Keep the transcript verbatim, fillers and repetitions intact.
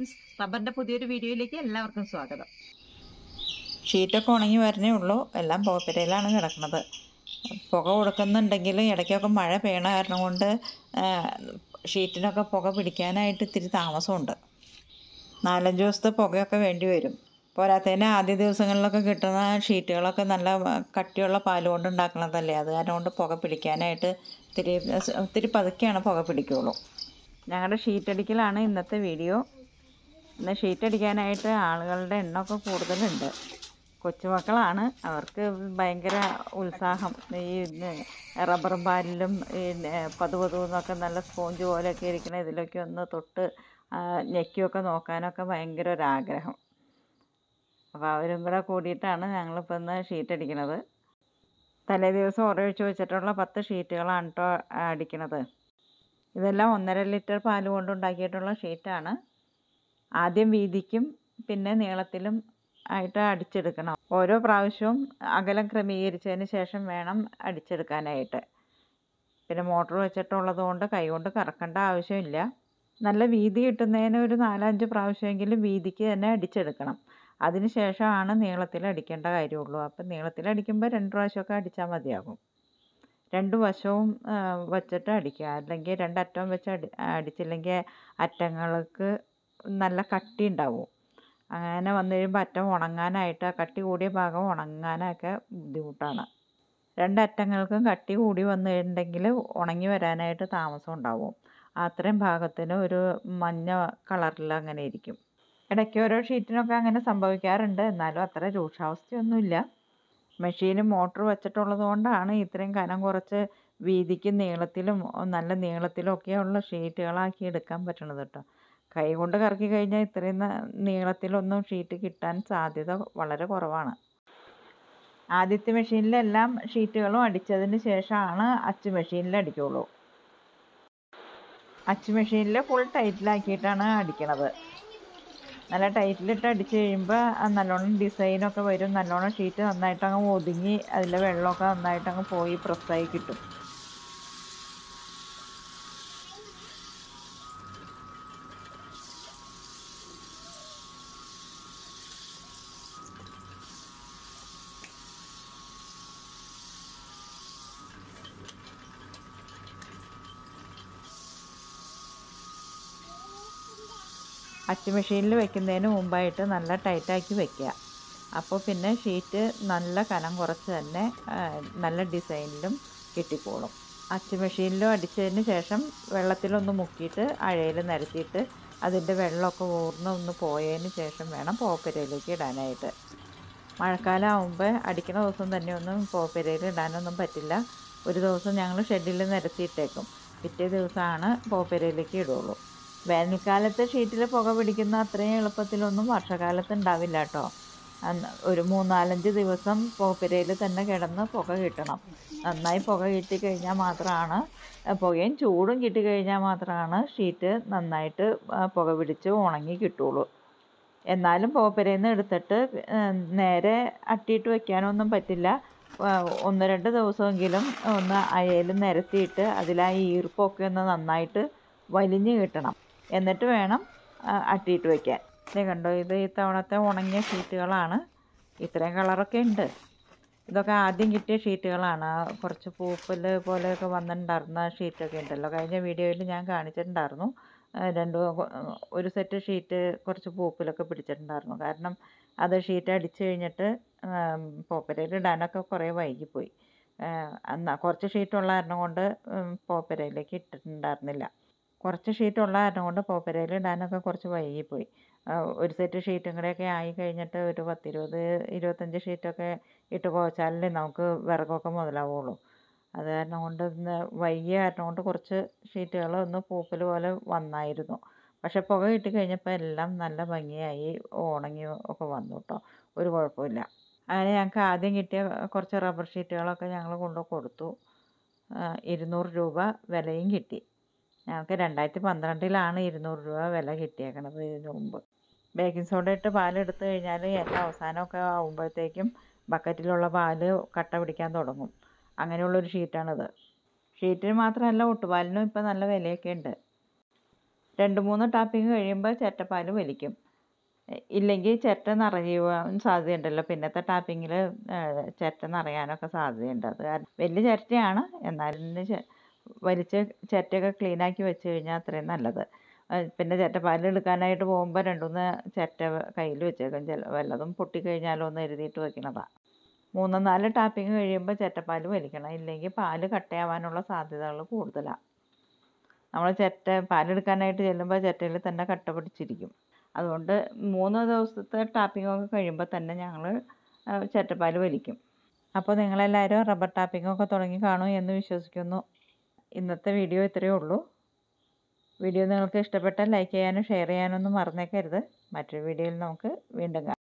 റബ്ബറിന്റെ പുതിയൊരു വീഡിയോയിലേക്ക് എല്ലാവർക്കും സ്വാഗതം. ഷീറ്റൊക്കെ ഉണങ്ങി വരണേ ഉള്ളൂ. എല്ലാം പുകപ്പുരയിലാണ് കിടക്കുന്നത്. പുക കൊടുക്കുന്നുണ്ടെങ്കിലും ഇടയ്ക്കൊക്കെ മഴ പെയ്യണ കാരണം കൊണ്ട് ഷീറ്റിനൊക്കെ പുക പിടിക്കാനായിട്ട് ഇത്തിരി താമസമുണ്ട്. നാലഞ്ച് ദിവസത്തെ പുകയൊക്കെ വേണ്ടി വരും. പോരാത്തതിന് ആദ്യ ദിവസങ്ങളിലൊക്കെ കിട്ടുന്ന ഷീറ്റുകളൊക്കെ നല്ല കട്ടിയുള്ള പാൽ കൊണ്ട് ഉണ്ടാക്കുന്നതല്ലേ, അത് കാരണം കൊണ്ട് പുക പിടിക്കാനായിട്ട് ഇത്തിരി ഒത്തിരി പതുക്കെയാണ് പുക പിടിക്കുകയുള്ളൂ. ഞങ്ങളുടെ ഷീറ്റടിക്കലാണ് ഇന്നത്തെ വീഡിയോ. ഇന്ന് ഷീറ്റടിക്കാനായിട്ട് ആളുകളുടെ എണ്ണമൊക്കെ കൂടുതലുണ്ട്. കൊച്ചുമക്കളാണ്, അവർക്ക് ഭയങ്കര ഉത്സാഹം. ഈ റബ്ബറും പാലിലും ഈ പതുപതുന്നൊക്കെ നല്ല സ്പോഞ്ച് പോലെയൊക്കെ ഇരിക്കുന്ന ഇതിലൊക്കെ ഒന്ന് തൊട്ട് ഞെക്കിയൊക്കെ നോക്കാനൊക്കെ ഭയങ്കര ഒരാഗ്രഹം. അപ്പോൾ അവരും കൂടെ കൂടിയിട്ടാണ് ഞങ്ങളിപ്പോൾ ഇന്ന് ഷീറ്റ് അടിക്കണത്. തലേ ദിവസം ഉറയൊഴിച്ച് വെച്ചിട്ടുള്ള പത്ത് ഷീറ്റുകളാണ് കേട്ടോ അടിക്കണത്. ഇതെല്ലാം ഒന്നര ലിറ്റർ പാൽ കൊണ്ട് ഉണ്ടാക്കിയിട്ടുള്ള ഷീറ്റാണ്. ആദ്യം വീതിക്കും പിന്നെ നീളത്തിലും ആയിട്ട് അടിച്ചെടുക്കണം. ഓരോ പ്രാവശ്യവും അകലം ക്രമീകരിച്ചതിന് ശേഷം വേണം അടിച്ചെടുക്കാനായിട്ട്. പിന്നെ മോട്ടർ വെച്ചിട്ടുള്ളത് കൊണ്ട് കൈകൊണ്ട് കറക്കേണ്ട ആവശ്യമില്ല. നല്ല വീതി കിട്ടുന്നതിന് ഒരു നാലഞ്ച് പ്രാവശ്യമെങ്കിലും വീതിക്ക് തന്നെ അടിച്ചെടുക്കണം. അതിന് ശേഷമാണ് നീളത്തിൽ അടിക്കേണ്ട കാര്യമുള്ളൂ. അപ്പം നീളത്തിൽ അടിക്കുമ്പോൾ രണ്ട് പ്രാവശ്യമൊക്കെ അടിച്ചാൽ മതിയാകും. രണ്ട് വശവും വച്ചിട്ട് അടിക്കുക. അല്ലെങ്കിൽ രണ്ടറ്റവും വെച്ച് അടി അടിച്ചില്ലെങ്കിൽ അറ്റങ്ങൾക്ക് നല്ല കട്ടി ഉണ്ടാവും. അങ്ങനെ വന്നു കഴിയുമ്പോൾ അറ്റം ഉണങ്ങാനായിട്ട് കട്ടി കൂടിയ ഭാഗം ഉണങ്ങാനൊക്കെ ബുദ്ധിമുട്ടാണ്. രണ്ടറ്റങ്ങൾക്കും കട്ടി കൂടി വന്നിട്ടുണ്ടെങ്കിൽ ഉണങ്ങി വരാനായിട്ട് താമസം ഉണ്ടാവും. അത്രയും ഭാഗത്തിന് ഒരു മഞ്ഞ കളറിൽ അങ്ങനെ ഇരിക്കും. ഇടയ്ക്ക് ഓരോ ഷീറ്റിനൊക്കെ അങ്ങനെ സംഭവിക്കാറുണ്ട്. എന്നാലും അത്ര രൂക്ഷാവസ്ഥയൊന്നുമില്ല. മെഷീനും മോട്ടർ വെച്ചിട്ടുള്ളത് കൊണ്ടാണ് ഇത്രയും കനം കുറച്ച് വീതിക്കും നീളത്തിലും നല്ല നീളത്തിലും ഒക്കെയുള്ള ഷീറ്റുകളാക്കി എടുക്കാൻ പറ്റണത് കേട്ടോ. കൈ കൊണ്ട് കറക്കി കഴിഞ്ഞാൽ ഇത്രയും നീളത്തിലൊന്നും ഷീറ്റ് കിട്ടാൻ സാധ്യത വളരെ കുറവാണ്. ആദ്യത്തെ മെഷീനിലെല്ലാം ഷീറ്റുകളും അടിച്ചതിന് ശേഷമാണ് അച്ച് മെഷീനിൽ അടിക്കുകയുള്ളൂ. അച്ച് മെഷീനിൽ ഫുൾ ടൈറ്റിലാക്കിയിട്ടാണ് അടിക്കണത്. നല്ല ടൈറ്റിലിട്ട് അടിച്ച് കഴിയുമ്പോൾ നല്ലോണം ഡിസൈനൊക്കെ വരും. നല്ലോണം ഷീറ്റ് നന്നായിട്ടങ്ങ് ഒതുങ്ങി അതിലെ വെള്ളമൊക്കെ നന്നായിട്ടങ്ങ് പോയി പ്രസ്സായി കിട്ടും. അച്ച് മെഷീനിൽ വെക്കുന്നതിന് മുമ്പായിട്ട് നല്ല ടൈറ്റാക്കി വെക്കുക. അപ്പോൾ പിന്നെ ഷീറ്റ് നല്ല കനം കുറച്ച് തന്നെ നല്ല ഡിസൈനിലും കിട്ടിക്കോളും. അച്ച് മെഷീനിലും അടിച്ചതിന് ശേഷം വെള്ളത്തിലൊന്ന് മുക്കിയിട്ട് അഴയിൽ നിരത്തിയിട്ട് അതിൻ്റെ വെള്ളമൊക്കെ ഊർന്ന് ഒന്ന് പോയതിന് ശേഷം വേണം പോപ്പരയിലേക്ക് ഇടാനായിട്ട്. മഴക്കാലം ആകുമ്പോൾ അടിക്കുന്ന ദിവസം തന്നെ ഒന്നും പോപ്പരയിൽ ഇടാനൊന്നും പറ്റില്ല. ഒരു ദിവസം ഞങ്ങൾ ഷെഡിൽ നിരത്തിയിട്ടേക്കും. പിറ്റേ ദിവസമാണ് പോപ്പരയിലേക്ക് ഇടുള്ളൂ. വേനൽക്കാലത്ത് ഷീറ്റിൽ പുക പിടിക്കുന്ന അത്രയും എളുപ്പത്തിലൊന്നും വർഷകാലത്ത് ഉണ്ടാവില്ല കേട്ടോ. ഒരു മൂന്നാലഞ്ച് ദിവസം പോപ്പരയിൽ തന്നെ കിടന്ന് പുക കിട്ടണം. നന്നായി പുക കിട്ടിക്കഴിഞ്ഞാൽ മാത്രമാണ്, പുകയും ചൂടും കിട്ടിക്കഴിഞ്ഞാൽ മാത്രമാണ് ഷീറ്റ് നന്നായിട്ട് പുക പിടിച്ച് ഉണങ്ങി കിട്ടുള്ളൂ. എന്നാലും പോപ്പരയിൽ നിന്ന് എടുത്തിട്ട് നേരെ അട്ടിയിട്ട് വയ്ക്കാനൊന്നും പറ്റില്ല. ഒന്ന് രണ്ട് ദിവസമെങ്കിലും ഒന്ന് അഴയിൽ നിരത്തിയിട്ട് അതിലാ ഈർപ്പമൊക്കെ ഒന്ന് നന്നായിട്ട് വലിഞ്ഞ് കിട്ടണം. എന്നിട്ട് വേണം അട്ടിയിട്ട് വയ്ക്കാൻ. ഇത് കണ്ടോ, ഇത് ഈ തവണത്തെ ഉണങ്ങിയ ഷീറ്റുകളാണ്. ഇത്രയും കളറൊക്കെ ഉണ്ട്. ഇതൊക്കെ ആദ്യം കിട്ടിയ ഷീറ്റുകളാണ്. കുറച്ച് പൂപ്പൽ പോലെയൊക്കെ വന്നിട്ടുണ്ടായിരുന്ന ഷീറ്റൊക്കെ ഉണ്ടല്ലോ, കഴിഞ്ഞ വീഡിയോയിൽ ഞാൻ കാണിച്ചിട്ടുണ്ടായിരുന്നു. രണ്ട് ഒരു സെറ്റ് ഷീറ്റ് കുറച്ച് പൂപ്പലൊക്കെ പിടിച്ചിട്ടുണ്ടായിരുന്നു. കാരണം അത് ഷീറ്റ് അടിച്ച് കഴിഞ്ഞിട്ട് പോപ്പരയിൽ ഇടാനൊക്കെ കുറേ വൈകിപ്പോയി. എന്നാൽ കുറച്ച് ഷീറ്റുള്ള കാരണം കൊണ്ട് പോപ്പരയിലേക്ക് ഇട്ടിട്ടുണ്ടായിരുന്നില്ല. കുറച്ച് ഷീറ്റുള്ള കാരണം കൊണ്ട് പോപ്പരയിൽ ഇടാനൊക്കെ കുറച്ച് വൈകിപ്പോയി. ഒരു സെറ്റ് ഷീറ്റും കൂടെയൊക്കെ ആയി കഴിഞ്ഞിട്ട് ഒരു പത്തിരുപത് ഇരുപത്തഞ്ച് ഷീറ്റൊക്കെ ഇട്ട് കുഴച്ചാലേ നമുക്ക് വിറകൊക്കെ മുതലാവുള്ളൂ. അത് കാരണം കൊണ്ട് ഇന്ന് വൈകിയ കാരണം കൊണ്ട് കുറച്ച് ഷീറ്റുകൾ ഒന്ന് പൂപ്പൽ പോലെ വന്നായിരുന്നു. പക്ഷെ പുക കിട്ടി കഴിഞ്ഞപ്പോൾ എല്ലാം നല്ല ഭംഗിയായി ഉണങ്ങി ഒക്കെ വന്നു കേട്ടോ. ഒരു കുഴപ്പമില്ല. അങ്ങനെ ഞങ്ങൾക്ക് ആദ്യം കിട്ടിയ കുറച്ച് റബ്ബർ ഷീറ്റുകളൊക്കെ ഞങ്ങൾ കൊണ്ട് കൊടുത്തു. ഇരുന്നൂറ് രൂപ വിലയും കിട്ടി. ഞങ്ങൾക്ക് രണ്ടായിരത്തി പന്ത്രണ്ടിലാണ് ഇരുന്നൂറ് രൂപ വില കിട്ടിയേക്കണത്. ഇതിന് മുമ്പ് ബേക്കിംഗ് സോഡ ഇട്ട് പാലെടുത്ത് കഴിഞ്ഞാൽ ഏറ്റവും അവസാനമൊക്കെ ആകുമ്പോഴത്തേക്കും ബക്കറ്റിലുള്ള പാല് കട്ട പിടിക്കാൻ തുടങ്ങും. അങ്ങനെയുള്ളൊരു ഷീറ്റാണിത്. ഷീറ്റിന് മാത്രമല്ല, ഒട്ടുപാലിനും ഇപ്പം നല്ല വിലയൊക്കെ ഉണ്ട്. രണ്ട് മൂന്ന് ടാപ്പിംഗ് കഴിയുമ്പോൾ ചിരട്ടപ്പാൽ വലിക്കും. ഇല്ലെങ്കിൽ ചിരട്ട നിറയുവാൻ സാധ്യതയുണ്ടല്ലോ. പിന്നത്തെ ടാപ്പിങ്ങിൽ ചിരട്ട നിറയാനൊക്കെ സാധ്യതയുണ്ട്. അത് കാരണം വലിയ ചിരട്ടയാണ്, എന്നാലും ചെ വലിച്ച് ചിരട്ടയൊക്കെ ക്ലീനാക്കി വെച്ച് കഴിഞ്ഞാൽ അത്രയും നല്ലത്. പിന്നെ ചിരട്ടപ്പാൽ എടുക്കാനായിട്ട് പോകുമ്പോൾ രണ്ട് മൂന്ന് ചിരട്ട കയ്യിൽ വെച്ചേക്കും. ചില വല്ലതും പൊട്ടിക്കഴിഞ്ഞാലോ എന്ന് എഴുതിയിട്ട് വെക്കണതാണ്. മൂന്ന് നാല് ടാപ്പിംഗ് കഴിയുമ്പോൾ ചിരട്ടപ്പാൽ വലിക്കണം. ഇല്ലെങ്കിൽ പാല് കട്ടയാവാനുള്ള സാധ്യതകൾ കൂടുതലാണ്. നമ്മൾ ചിരട്ട പാലെടുക്കാനായിട്ട് ചെല്ലുമ്പോൾ ചിരട്ടയിൽ തന്നെ കട്ട പിടിച്ചിരിക്കും. അതുകൊണ്ട് മൂന്ന് ദിവസത്തെ ടാപ്പിങ്ങൊക്കെ കഴിയുമ്പോൾ തന്നെ ഞങ്ങൾ ചിരട്ടപ്പാൽ വലിക്കും. അപ്പോൾ നിങ്ങളെല്ലാവരും റബ്ബർ ടാപ്പിങ്ങൊക്കെ തുടങ്ങി കാണും എന്ന് വിശ്വസിക്കുന്നു. ഇന്നത്തെ വീഡിയോ ഇത്രയേ ഉള്ളൂ. വീഡിയോ നിങ്ങൾക്ക് ഇഷ്ടപ്പെട്ടാൽ ലൈക്ക് ചെയ്യാനും ഷെയർ ചെയ്യാനൊന്നും മറന്നേക്കരുത്. മറ്റൊരു വീഡിയോയിൽ നമുക്ക് വീണ്ടും കാണാം.